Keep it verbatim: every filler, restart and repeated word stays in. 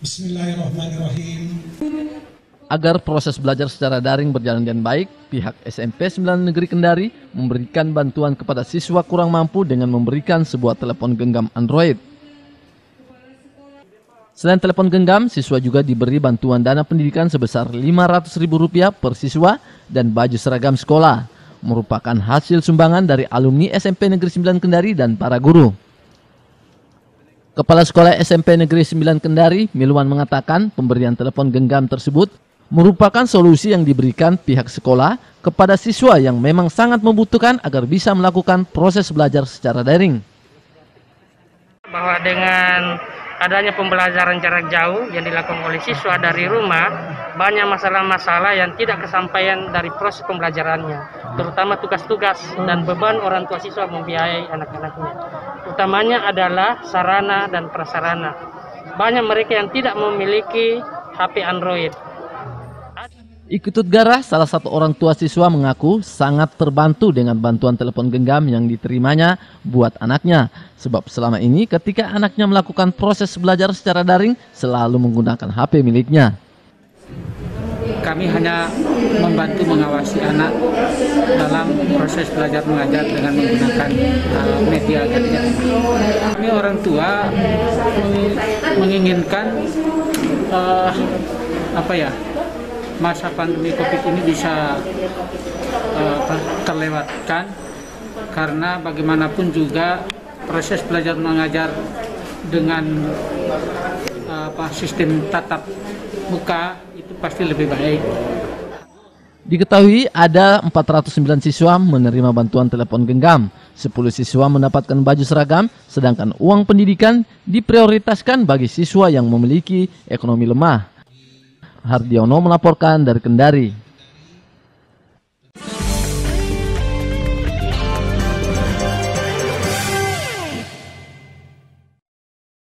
Bismillahirrahmanirrahim. Agar proses belajar secara daring berjalan dengan baik, pihak S M P sembilan Negeri Kendari memberikan bantuan kepada siswa kurang mampu dengan memberikan sebuah telepon genggam Android. Selain telepon genggam, siswa juga diberi bantuan dana pendidikan sebesar lima ratus ribu rupiah per siswa dan baju seragam sekolah, merupakan hasil sumbangan dari alumni S M P Negeri sembilan Kendari dan para guru. Kepala Sekolah S M P Negeri sembilan Kendari, Milwan, mengatakan pemberian telepon genggam tersebut merupakan solusi yang diberikan pihak sekolah kepada siswa yang memang sangat membutuhkan agar bisa melakukan proses belajar secara daring. Bahwa dengan adanya pembelajaran jarak jauh yang dilakukan oleh siswa dari rumah, banyak masalah-masalah yang tidak kesampaian dari proses pembelajarannya, terutama tugas-tugas dan beban orang tua siswa membiayai anak-anaknya. Utamanya adalah sarana dan prasarana. Banyak mereka yang tidak memiliki H P Android. Ikutut Garah, salah satu orang tua siswa, mengaku sangat terbantu dengan bantuan telepon genggam yang diterimanya buat anaknya. Sebab selama ini ketika anaknya melakukan proses belajar secara daring selalu menggunakan H P miliknya. Kami hanya membantu mengawasi anak dalam proses belajar mengajar dengan menggunakan uh, media gadget. Kami orang tua menginginkan uh, apa ya? masa pandemi Covid ini bisa uh, terlewatkan, karena bagaimanapun juga proses belajar mengajar dengan uh, apa, sistem tatap muka itu pasti lebih baik. Diketahui ada empat ratus sembilan siswa menerima bantuan telepon genggam, sepuluh siswa mendapatkan baju seragam, sedangkan uang pendidikan diprioritaskan bagi siswa yang memiliki ekonomi lemah. Hardiono melaporkan dari Kendari.